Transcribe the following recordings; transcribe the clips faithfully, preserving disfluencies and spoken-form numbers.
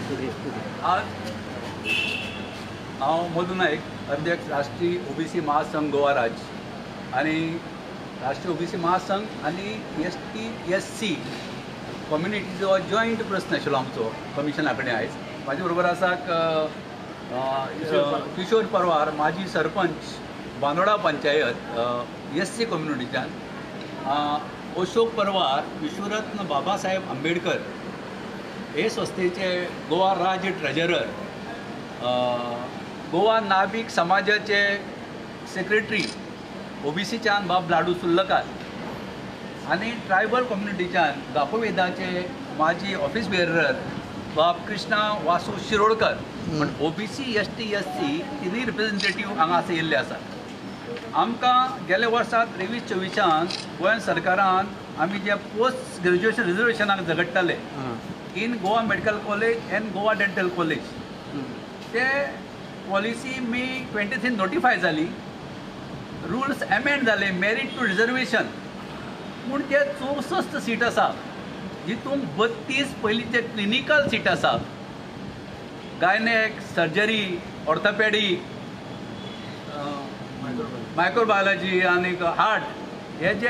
आज हांव मधु नायक, अध्यक्ष राष्ट्रीय ओबीसी महासंघ गोवा राज्य आणि राष्ट्रीय ओबीसी महासंघ आणि एस टी एस सी कम्युनिटीचो जॉयंट प्रश्न आशिल्लो आमचो कमिशना कडेन आयज. म्हाजे बरोबर आसा किशोर परवार, माजी सरपंच बांदोडा पंचायत एस सी कम्युनिटीच्यान, अशोक परवार, विश्वरत्न बाबासाहेब आंबेडकर हे संस्थेचे गोवा राज्य ट्रेजरर, गोवा नाभिक समाजाचे सेक्रेटरी ओबीसीच्यान बाब लाडू सुल्लकार आणि ट्रायबल कम्युनिटीच्यान गाफोवेदाचे माजी ऑफिस बेरर बाब कृष्णा वासू शिरोडकर. पण OBC S T S C तिनूय रिप्रेझेंटेटीव हांगा आसा येयल्ले आसात. आमकां गेल्या वर्सात तेवीस चोवीसान गोंय सरकारान आमी जे पोस्ट ग्रॅज्युएशन रिजर्वेशनाक झगडटाले in Goa medical college and Goa dental college, ते policy May twenty three notify जाली, रुल्स एमेंड जाले, मेरीट टू रिजर्वेशन. पूण ते चौसष्ट सीट आसा जितून बत्तीस पयलींचे क्लिनिकल सीट आसा, गायनेक, सर्जरी, ऑर्थोपेडिक, मायक्रोबायोलॉजी आनी हार्ट हे जे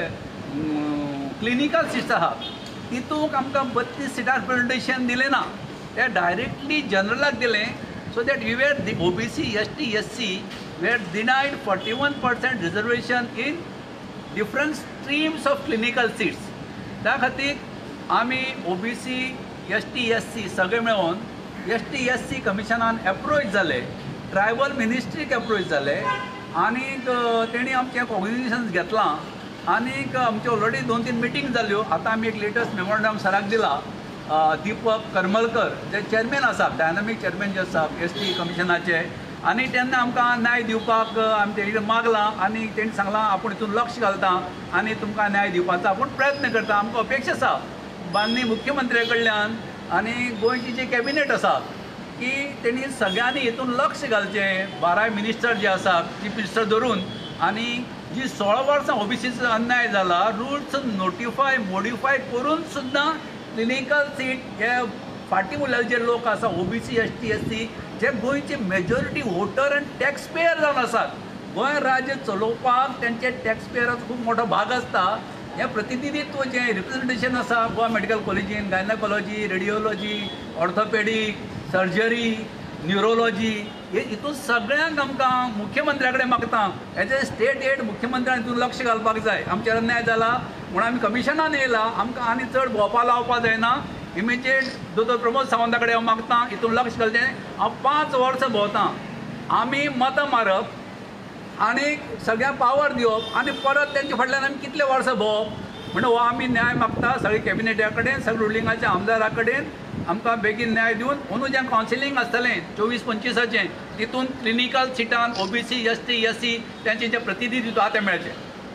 क्लिनिकल सीट्स आहा तितूंक आमकां बत्तीस सिटां रिप्रेझेंटेशन दिलें ना, ते डायरेक्टली जनरलाक दिलें. So that we were the OBC S T S C were denied forty one percent reservation in different streams of clinical seats. त्या खातीर आमी OBC S T S C सगळे मेळोन एस टी एस सी कमिशनान approach जाले, tribal मिनिस्ट्रीक approach जाले आनीक तेणी आमचें कॉग्निजन्स घेतलां आनीक आमचे ऑलरेडी दोन तीन मिटींग जाल्यो. आतां आमी एक लेटस्ट मेमोरंडम सराक दिला. दीपक करमलकर जे चेअरमॅन आसा, डायनामीक चेअरमॅन जे आसा एस टी कमिशनाचे, आनी तेन्ना आमकां न्याय दिवपाक आमी तेजे मागलां आनी तेणी सांगलां आपूण हितून लक्ष घालता आनी तुमकां न्याय दिवपाचो आपूण प्रयत्न करता. आमकां अपेक्षा आसा माननीय मुख्यमंत्र्या कडल्यान आनी गोंयची जी कॅबिनेट आसा की तेणी सगळ्यांनी हितून लक्ष घालचें. बारा मिनिस्टर जे आसा, चीफ मिनिस्टर धरून, आनी जी सोळा वर्सां ओबीसीचो अन्याय जाला, रुल्स नोटिफाय मोडिफाय करून सुद्दां क्लिनिकल सीट जे फाटीं उरलेले जे लोक आसा OBC S T S C जे गोंयचे मेजॉरिटी वोटर आनी टॅक्स पेयर जावन आसात. गोंय राज्य चलोवपाक तेंचे टॅक्स पेयराचो खूब मोठो भाग आसता. हें प्रतिनिधित्व जें रिप्रेझेंटेशन आसा गोवा मेडिकल कॉलेजीन, gynaecology, radiology, orthopaedic, surgery, neurology, हे हितून सगळ्यांक आमकां मुख्यमंत्र्या कडेन मागता हेजे स्टेट एड मुख्यमंत्र्यान हितून लक्ष घालपाक जाय. आमचेर अन्याय जाला म्हणून आमी कमिशनान येयला, आमकां आनी चड भोंवपा लावपा जायना. इमिजिएट दोतोर प्रमोद सावंता कडेन हांव मागता हितून लक्ष घालचें. हांव पांच वर्सां भोंवता, आमी मतां मारप आनी सगळ्यांक पावर दिवप आनी परत तेंचे फाटल्यान आमी कितले वर्सां भोंवप म्हणून हो आमी न्याय मागता सगळे कॅबिनेटा कडेन, सगळे रुलिंगाच्या आमदारा कडेन. आमकां बेगीन न्याय दिवन अंदू जें कावन्सिलींग आसतलें चोवीस पंचवीसाचें तितून क्लिनिकल सिटान OBC S T S C तेंचें जें प्रतिनिधित्व आहा तें मेळचें.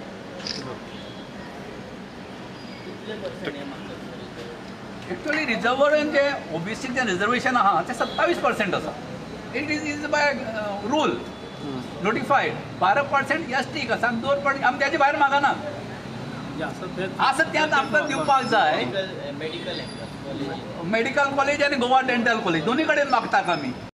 एक्चुअली रिजर्वरान जे ओबीसी जें रिजर्वेशन आहा तें सत्तावीस पर्सेंट आसा. It is is by rule notified. बारा पर्सेंट एस टीक आसा आनी दोन पर्सेंट आमी तेजे भायर मागना. आसा तें आमकां दिवपाक जाय. मेडिकल कॉलेज आनी गोवा डेंटल कॉलेज दोनी कडेन मागतात आमी.